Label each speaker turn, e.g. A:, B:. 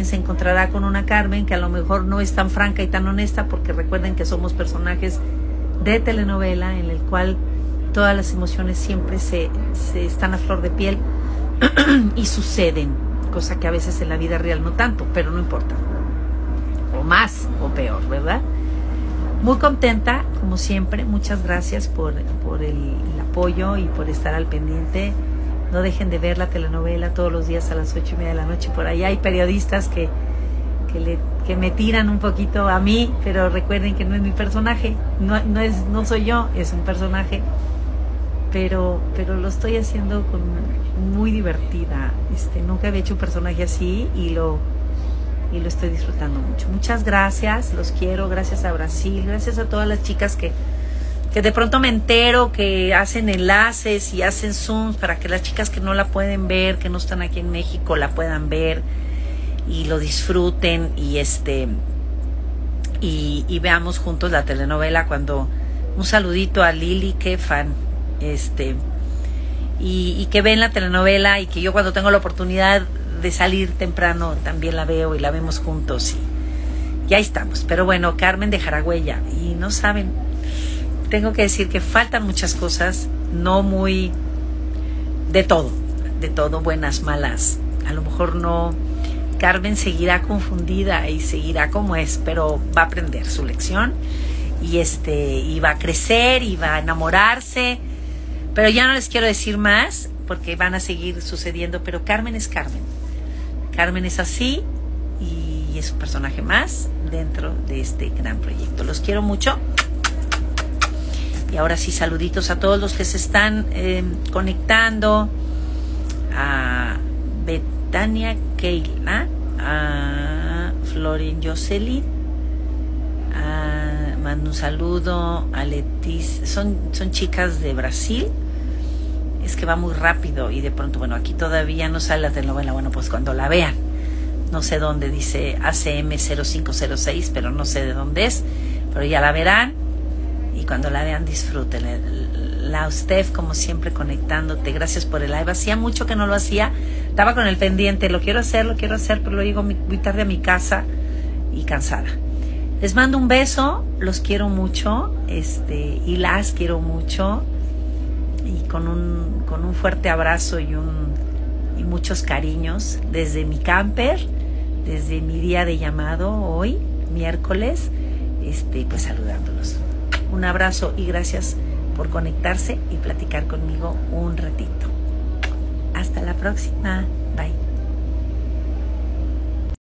A: se encontrará con una Carmen que a lo mejor no es tan franca y tan honesta, porque recuerden que somos personajes de telenovela en el cual todas las emociones siempre se están a flor de piel y suceden, cosa que a veces en la vida real no tanto, pero no importa, o más o peor, ¿verdad? Muy contenta, como siempre. Muchas gracias por el apoyo y por estar al pendiente. No dejen de ver la telenovela todos los días a las 8:30 de la noche. Por ahí hay periodistas que me tiran un poquito a mí, pero recuerden que no es mi personaje, no soy yo, es un personaje, pero lo estoy haciendo muy divertida. Nunca había hecho un personaje así y lo estoy disfrutando mucho. Muchas gracias, los quiero. Gracias a Brasil, gracias a todas las chicas que de pronto me entero que hacen enlaces y hacen Zooms para que las chicas que no la pueden ver, que no están aquí en México, la puedan ver y lo disfruten y veamos juntos la telenovela. Un saludito a Lili, qué fan, y que ven la telenovela, y que yo cuando tengo la oportunidad de salir temprano también la veo y la vemos juntos, y ahí estamos. Pero bueno, Carmen de Jaragüella, y no saben, tengo que decir que faltan muchas cosas, no muy de todo, buenas, malas, a lo mejor no. Carmen seguirá confundida y seguirá como es, pero va a aprender su lección y va a crecer y va a enamorarse. Pero ya no les quiero decir más porque van a seguir sucediendo, pero Carmen es Carmen. Carmen es así y es un personaje más dentro de este gran proyecto. Los quiero mucho. Y ahora sí, saluditos a todos los que se están conectando. A Betania Keila, a Florin Jocelyn, mando un saludo a Leticia. Son chicas de Brasil. Es que va muy rápido y de pronto, bueno, aquí todavía no sale la telenovela. Bueno, pues cuando la vean, no sé dónde, dice ACM 0506, pero no sé de dónde es, pero ya la verán y cuando la vean disfruten. La Ustef, como siempre, conectándote. Gracias por el live. Hacía mucho que no lo hacía, estaba con el pendiente, lo quiero hacer, pero lo digo muy tarde a mi casa y cansada. Les mando un beso, los quiero mucho, y las quiero mucho, y con un fuerte abrazo y muchos cariños desde mi camper, desde mi día de llamado hoy, miércoles, pues saludándolos. Un abrazo y gracias por conectarse y platicar conmigo un ratito. Hasta la próxima. Bye.